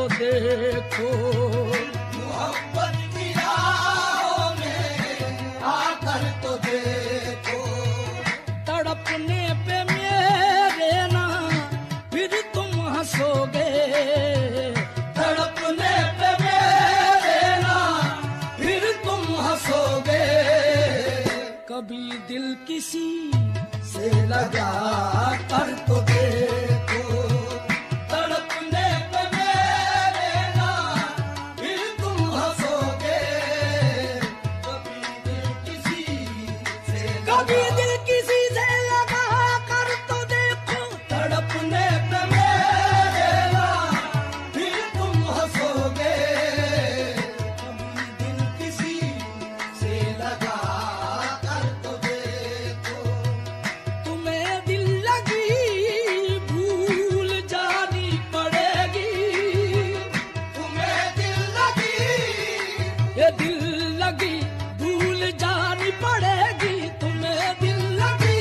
तो देखो, मोहब्बत की राहों में आकर तो देखो। तड़पने पे मेरे ना फिर तुम हंसोगे, तड़पने पे मेरे ना फिर तुम हंसोगे। कभी दिल किसी से लगा कर तो देखो, तड़पने पे मेरे ना फिर तुम हंसोगे। कभी दिल किसी से लगा कर तो देखो, तड़पने पे मेरे ना फिर तुम हंसोगे। कभी दिल किसी से लगा कर तो देखो। तुम्हें दिल लगी भूल जानी पड़ेगी, तुम्हें दिल लगी, ये दिल लगी भूल जानी पड़ेगी, तुम्हें दिल लगी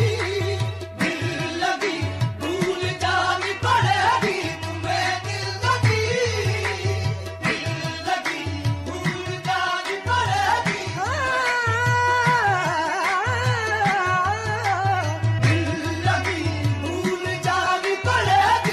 भूल जानी पड़ेगी। तुम्हें दिल लगी भूल जानी पड़ेगी। दिल लगी भूल जानी पड़ेगी।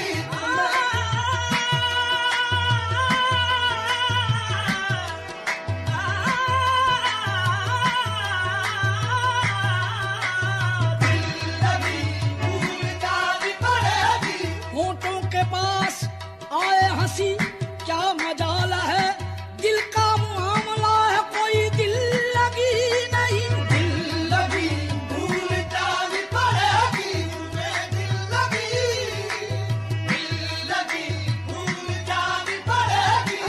भूल जानी पड़ेगी। होठों के पास आए हंसी क्या मजाल है, दिल का मामला है कोई दिल लगी नहीं। दिल लगी भूल जानी पड़ेगी। तुम्हें दिल लगी भूल जानी पड़ेगी।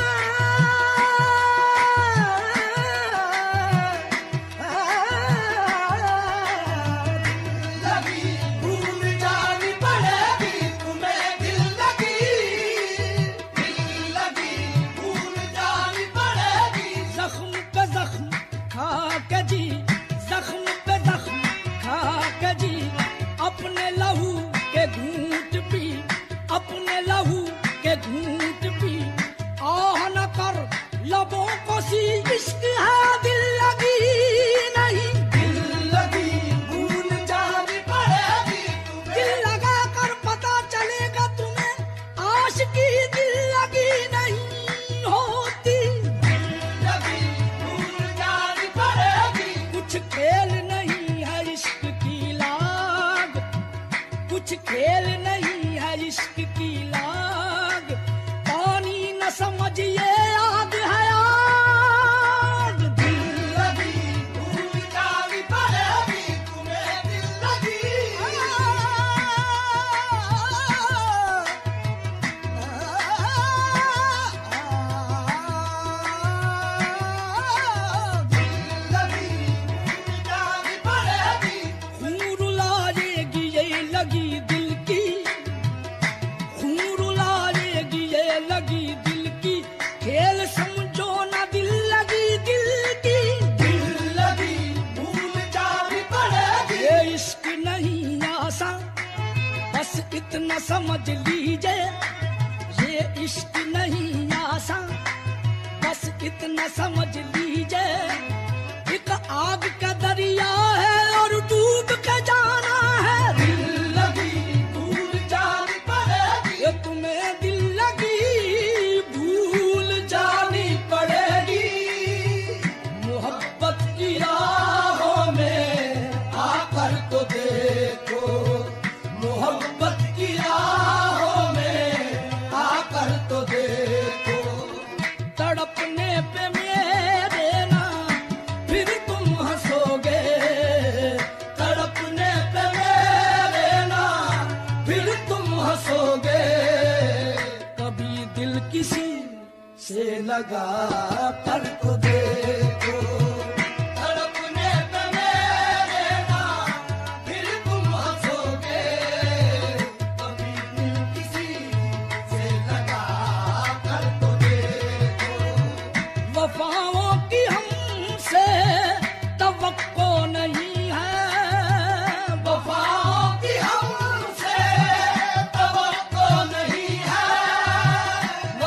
लगी भूल जानी पड़ेगी। तुम्हें दिल लगी भूल जानी पड़ेगी। जख्म पे जख्म खा के जी, जख्म पे जख्म खा के जी, अपने लहू के घूंट पी, अपने लहू के घूंट पी, आह न कर लबों को सी, इश्क है दिल लगी नहीं। दिल लगी भूल जानी पड़ेगी। दिल लगा कर पता चलेगा तुम्हें, आशिकी दिल लगी नहीं होती। लगी भूल जानी पड़ेगी। कुछ खेल नहीं है इश्क की लाग, कुछ खेल नहीं है इश्क की लाग, पानी न समझिए आग है आग। दिल लगी भूल जानी पड़ेगी। तुम्हें दिल लगी भूल जानी पड़ेगी। खून रुलाएगी ये लगी दिल की, खून रुलाएगी ये लगी दिल की, खेल समझो ना दिल लगी दिल की। दिल लगी भूल जानी पड़ेगी। ये इश्क नहीं आसान, बस इतना समझ लीजिए, ये इश्क नहीं आसान, बस इतना समझ लीजिए। एक आग का दरिया है और डूब के जाना है। दिल लगी भूल जानी पड़ेगी। ये तुम्हें दिल लगी भूल जानी पड़ेगी। मोहब्बत की राहों में आकर तो देखो, मोहब्बत की राहों में आकर तो देखो। तड़पने पे मेरे ना फिर तुम हंसोगे, तड़पने पे मेरे ना फिर तुम हंसोगे। कभी दिल किसी से लगा कर तो देखो, तड़पने पे मेरे ना फिर तुम हंसोगे। कभी दिल किसी से लगा कर तो देखो। वफाओं की हमसे तवक्को नहीं है, वफाओं की हमसे तवक्को नहीं है।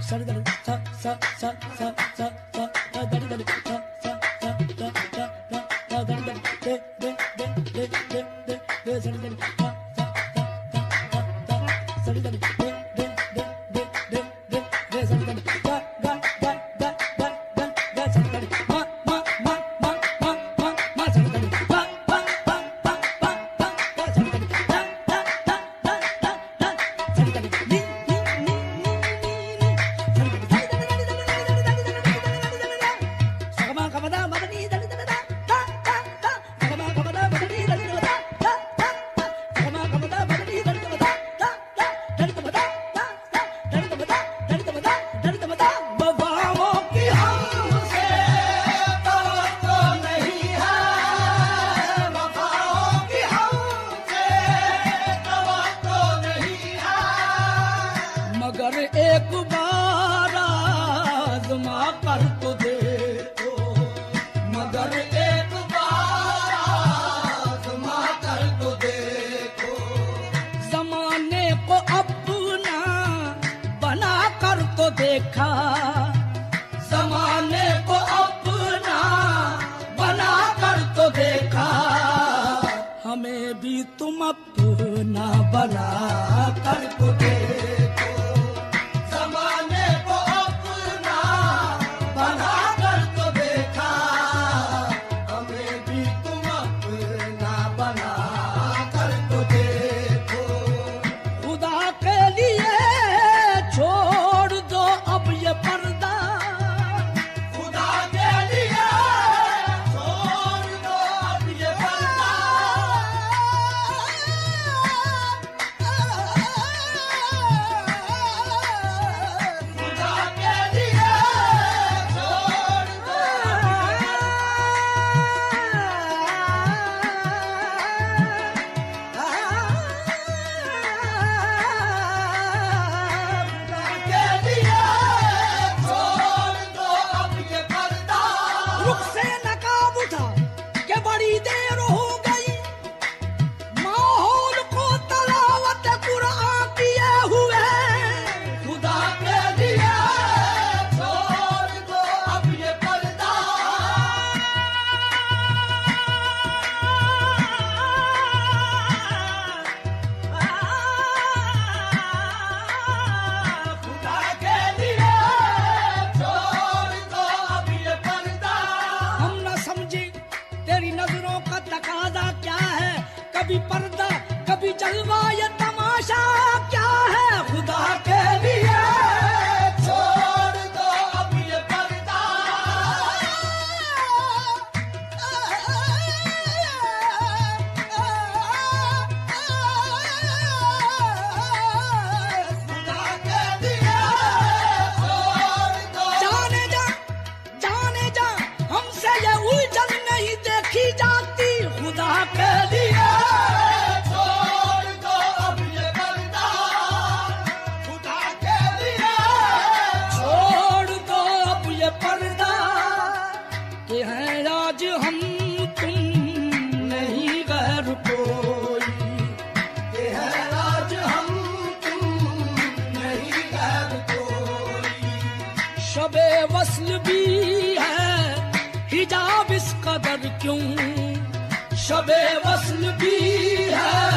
शबे वस्ल भी है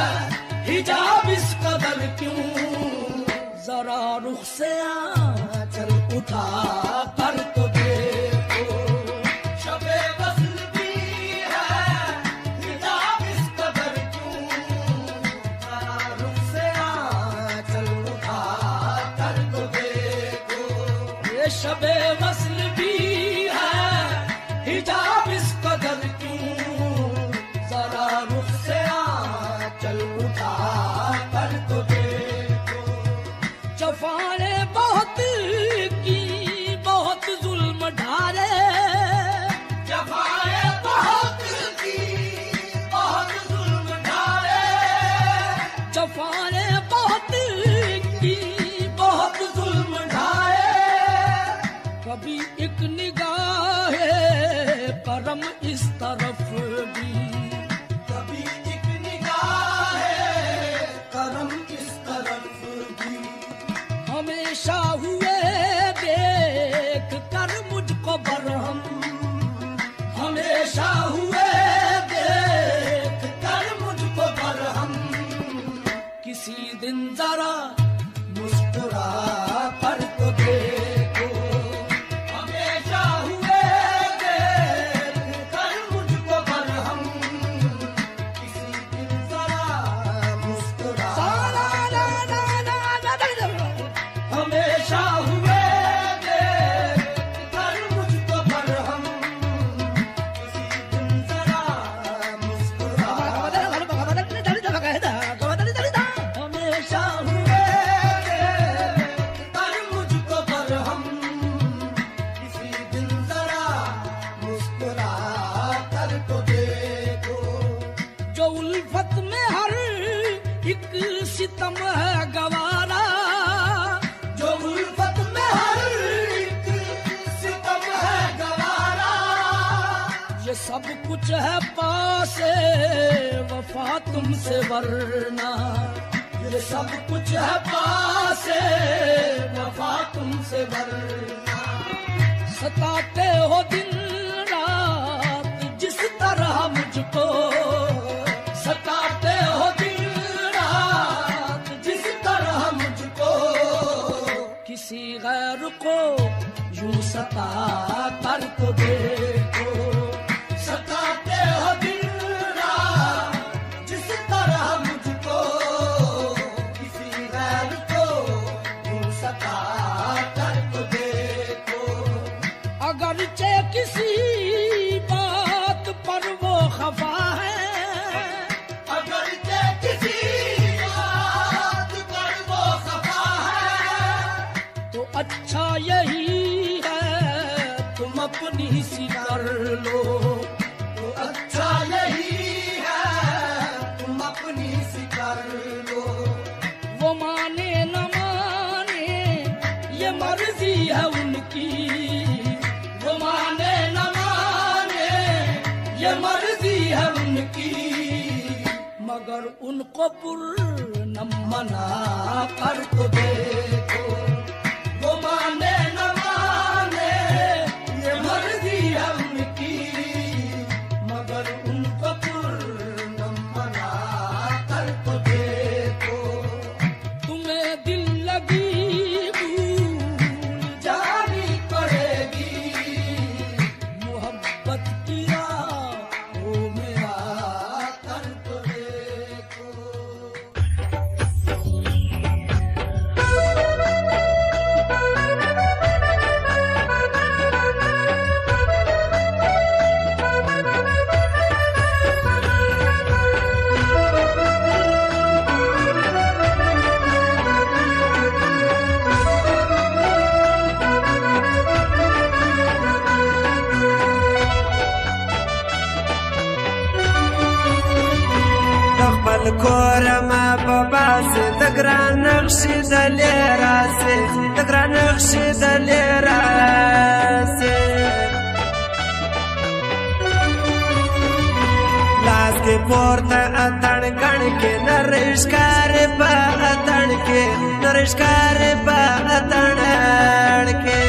हिजाब इस कदर क्यों, जरा रुख से आंचल उठा कर तो देखो। शबे वस्ल भी है हिजाब इस कदर क्यों, जरा रुख से आंचल उठा कर तो देखो। ये शबे वस्ल भी है हिजाब इस कदर क्यों, जरा रुख से आंचल उठा कर तो देखो। जफाने बहुत की बहुत जुल्म ढाले, जफाने बहुत की बहुत जुल्म ढाले, जफाने बहुत की बहुत जुल्म ढाले। कभी एक निगाह करम इस तरफ भी, कभी एक निगाह करम इस तरफ भी। हमेशा हुए सितम है गवारा, जो उल्फत में हर एक सितम है गवारा। ये सब कुछ है पासे वफा तुमसे वरना, ये सब कुछ है पासे वफा तुमसे वरना। सताते हो दिन रात जिस तरह मुझको, सताते हो दिन रात जिस तरह मुझको। किसी गैर को यूं सता कर तो देखो, सताते हो दिन रात जिस तरह मुझको। किसी गैर को यूं सता कर तो देखो। अगरचे किसी बात पर वो खफा है, अगर के किसी बात पर वो खफा है, तो अच्छा यही है तुम अपनी सी कर लो। तो अच्छा यही है तुम अपनी सी कर लो। वो माने न माने ये मर्जी है उनकी, वो माने न माने ये मर्जी है उनकी। मगर उनको पूर्णम मना कर तो देखो। वो माने न माने ये मर्जी है उनकी। मगर उनको पूर्ण मना कर तो देखो। तुम्हें दिल लगी भूल जानी पड़ेगी मोहब्बत की राह वो मेरा कर तो देखो। خپل کور ما په باس د ګران نقشې د لیراسه د ګران نقشې د لیراسه لاس کې پورته اتڼ غن کې نرشکار په اتڼ کې نرشکار په اتڼ کې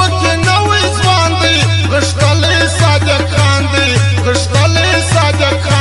Saja